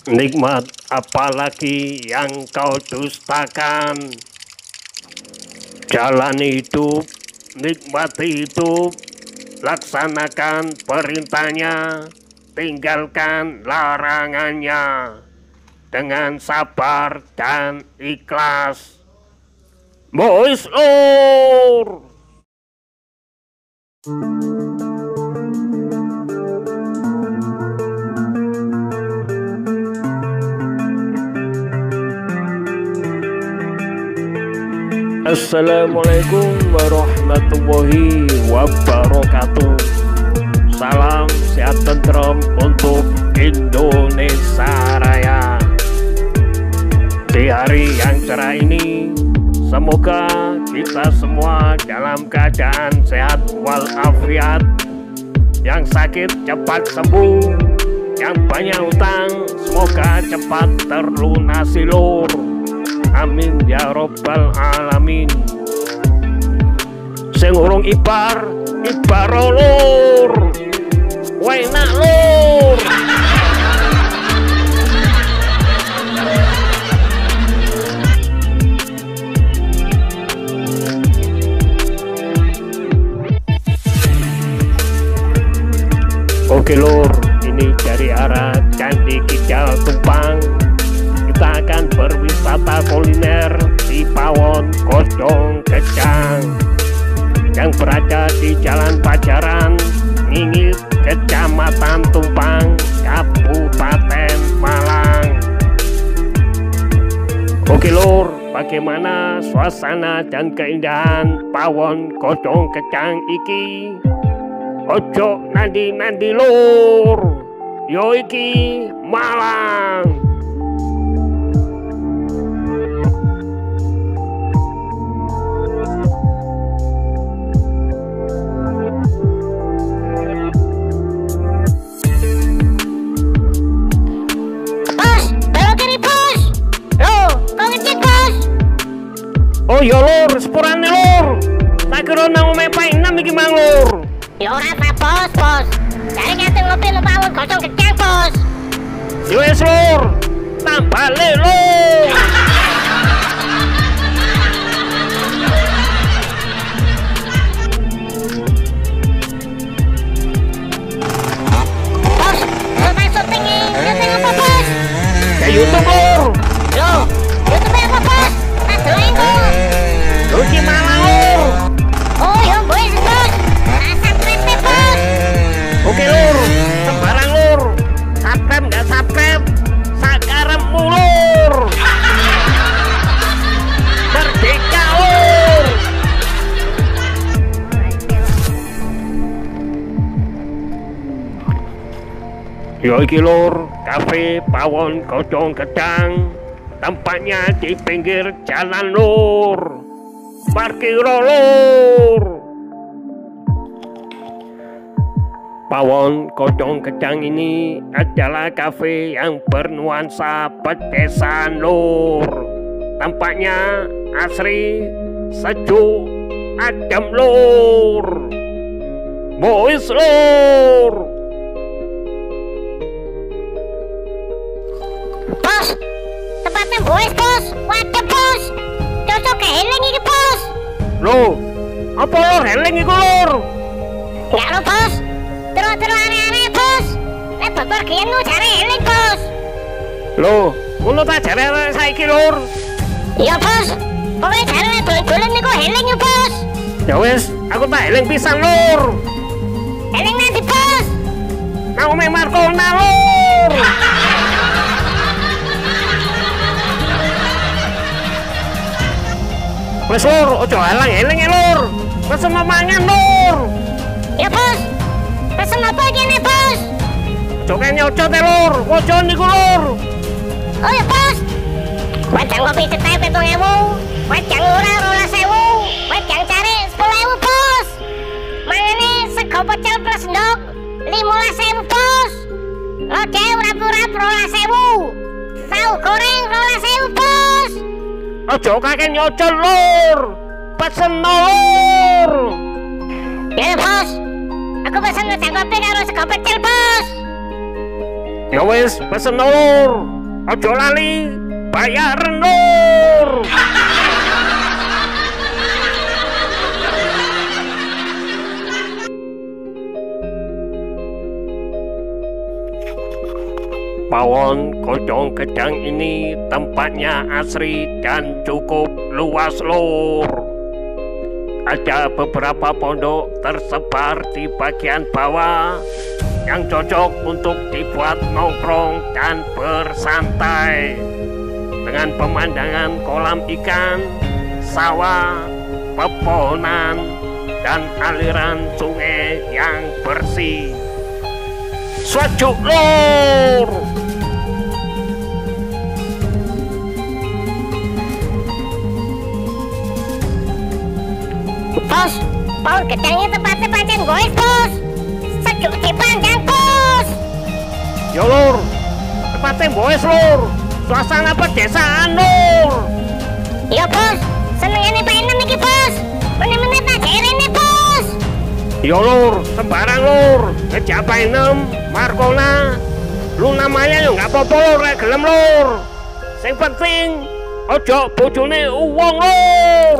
Nikmat apalagi yang kau dustakan? Jalani hidup, nikmati hidup, laksanakan perintahnya, tinggalkan larangannya dengan sabar dan ikhlas. Boys Lur. Assalamualaikum warahmatullahi wabarakatuh. Salam sehat tentrem untuk Indonesia Raya. Di hari yang cerah ini, semoga kita semua dalam keadaan sehat walafiat. Yang sakit cepat sembuh, yang banyak utang semoga cepat terlunasi lur. Amin ya robbal alamin. Sing urung ibar lur. Enak lur. Oke lur, ini dari arah Candi Kijal Tumpang. Kita akan berwisata kuliner di Pawon Godong Kecang yang berada di Jalan Pajaran, Ngingit, Kecamatan Tumpang, Kabupaten Malang. Oke lur, bagaimana suasana dan keindahan Pawon Godong Kecang iki? Ojo nandi lur, yo iki Malang. Oh ya lur, sepurane lur. Tak kira nang omahe Pak Inam iki mang lur. Ya ora apa bos. Cari kate ngopi nang Pawon Godong Kecang, bos. Ya wis lur. Tambah le lur. Bos, selesai syuting syuting apa bos? Ke YouTube lur. Loh, YouTube apa bos? Tak doain kok. Rugi malah lur. Oh ya bos, bos. Subscribe bos. Oke lur, sembarang lur. Subscribe nggak subscribe, sakarepmu lur. Merdeka lur. Yo iki lur, kafe Pawon Godong Kecang. Tempatnya di pinggir jalan lur. Parkir lur. Pawon Godong Kecang ini adalah kafe yang bernuansa pedesaan lur. Tempatnya asri, sejuk, adem lur. Boys lur. Bos, tempatnya bos. Waduh bos. Cocok keheling iki bos. Loh, apa lur heleng iku lur? Enggak lo bos. Terus aneh-aneh bos. Nek bepergian lu cari heling bos. Loh, ngono ta jare saiki lur. Iya bos. Pokoknya cari dolen-dolen niku heling ya bos. Ya wis, aku tak heleng pisan lur. Heling nanti bos. Nang omahe Markona lur. Wes lur, ojo halang heleng ya lur. Pesen mangan lur. Ya bos. Pesen apa gini bos? Joke nyocot ya lur, wojo niku lur. Oh ya bos. Wajang kopi cetek 7.000. Wajang ora 12.000. Wajang cari 10.000 bos. Mangane sego pecel plus ndok 15.000 bos. Lodeh urap-urap 12.000. Tahu goreng 12.000 bos. Ojo kakek nyocot lur. Pesen lur. Ya bos. Aku pesen wajang kopi karo sego pecel bos. Ya wis, pesen lur. Ojo lali bayar lur. Pawon Kocong Gedang ini tempatnya asri dan cukup luas lur. Ada beberapa pondok tersebar di bagian bawah yang cocok untuk dibuat nongkrong dan bersantai dengan pemandangan kolam ikan, sawah, pepohonan, dan aliran sungai yang bersih. Swajuk lur. Bos, pohon gedangnya tempatnya pancen gois bos. Sejuk dipandang bos. Ya lur, tempatnya boes lur. Suasana pedesaan lur. Ya bos, senengane Pak Enem iki bos. Meneh-meneh tak jerene bos. Ya lur, sembarang lur. Ngejak Pak Enem, Markona, lu namanya yo nggak apa-apa lur, lek gelem lur. Sing penting ojo bojone uwong lur.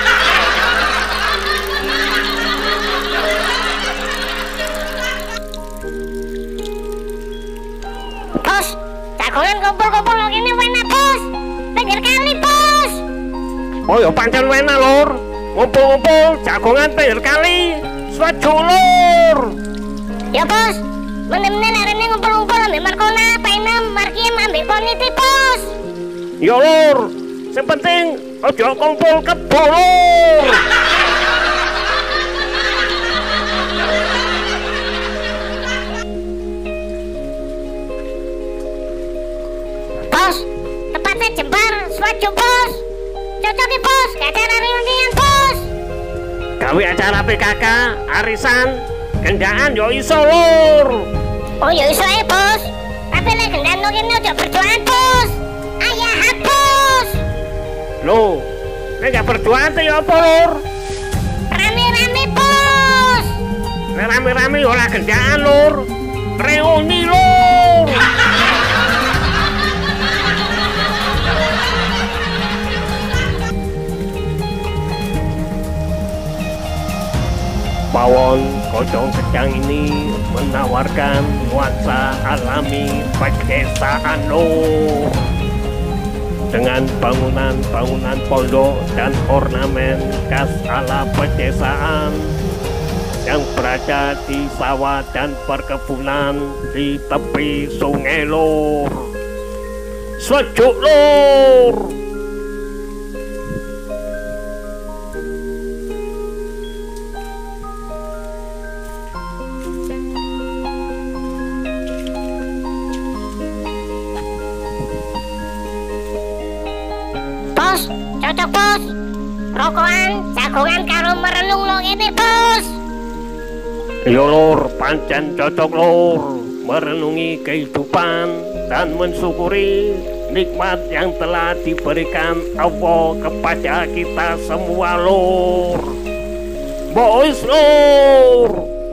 Bos, jagongan kumpul-kumpul lo gini enak bos. Pinggir kali bos. Oh ya pancen enak lur. Ngumpul-ngumpul jagongan pinggir kali. Swajuk lur. Ya bos, meneh-meneh larene ngumpul-ngumpul ambek Markona, Pak Enem, Markiem ambek Poniti bos. Ya lur, sing penting ojo kumpul kebo lur. Bos, tempatnya jembar, swajuk bos. Cocok nih bos, ke acara reunian bos. Gawe acara PKK, arisan, gendaan yo iso lur. Oh ya iso ae bos. Tapi lek gendaan lo kene ojo berduaan bos. Ayah bos. Loh, nek gak berduaan ya apa lur? Rame-rame bos. Nek rame-rame yo ora gendaan lur. Reuni lur. Pawon Kocong Gedang ini menawarkan nuansa alami pedesaan lur. Dengan bangunan-bangunan pondok dan ornamen khas ala pedesaan yang berada di sawah dan perkebunan di tepi sungai lur. Swajuk lur. Bos, cocok bos. Rokokan, jagongan karo merenung lo ini bos. Yo lur, pancen cocok lur. Merenungi kehidupan dan mensyukuri nikmat yang telah diberikan Allah kepada kita semua lur. Boys lur.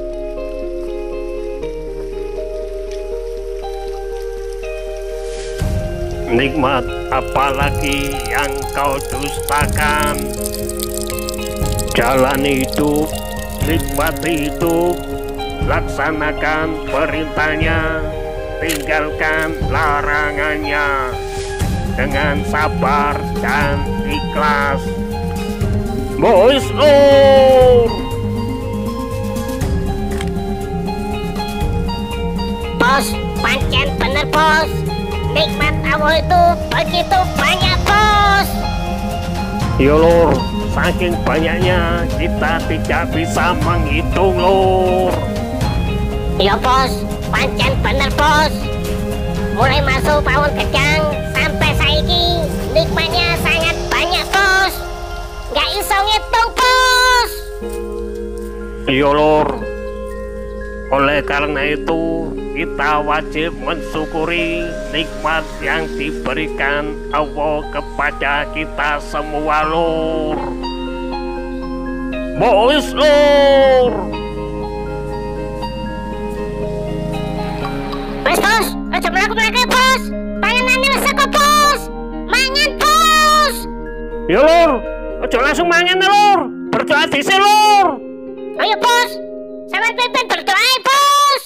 Nikmat apalagi yang kau dustakan. Jalani hidup, nikmati hidup, laksanakan perintahnya, tinggalkan larangannya dengan sabar dan ikhlas. Boys lur. Bos, pancen bener bos. Nikmat Allah itu begitu banyak bos. Ya lur, saking banyaknya kita tidak bisa menghitung lur. Ya bos, pancen bener bos. Mulai masuk Pawon Gedang sampai saiki nikmatnya sangat banyak bos. Nggak iso ngitung bos. Ya lur, oleh karena itu kita wajib mensyukuri nikmat yang diberikan Allah kepada kita semua lur. Boys lur. Wes bos, aja mlaku mlaku bos. Panganane wis saka bos. Mangan bos. Ya lur, aja langsung mangan lur. Berdoa dhisik lur. Ayo bos. Sampeyan pimpin berdoa bos.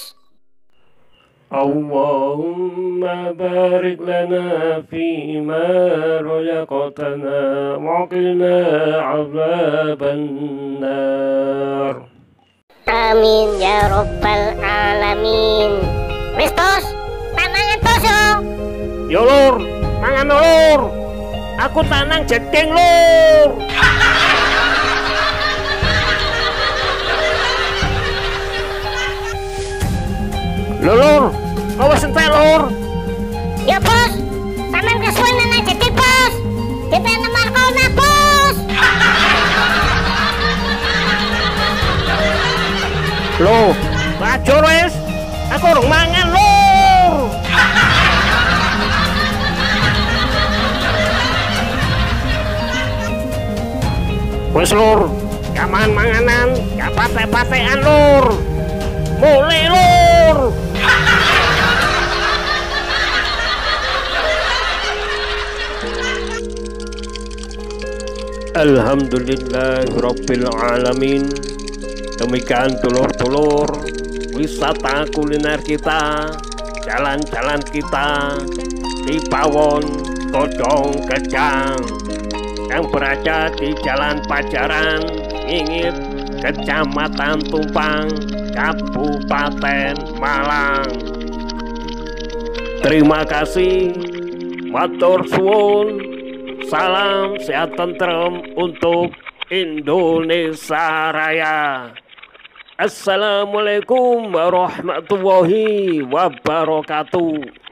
Allahumma barik lana fima razaqtana wa qina azaban nar. Amin ya rabbal alamin. Wis bos, tak mangan bos yo. Ya lur, mangan lur. Aku tanang jeding lur. Lur, awas entek lur. Ya bos, sampeyan kesuwen nang jeding bos. Dipene Markona bos. Loh, bajur wis. Aku urung mangan lur. Wis lur, gaman manganan, gak patek-patekan lur. Mulai lur. Alhamdulillahirabbil alamin. Demikian dulur-dulur, wisata kuliner kita, jalan-jalan kita di Pawon Godong Gejang yang berada di Jalan Pajaran, Ngingit, Kecamatan Tumpang, Kabupaten Malang. Terima kasih, matur suwun. Salam sehat tentrem untuk Indonesia Raya. Assalamualaikum warahmatullahi wabarakatuh.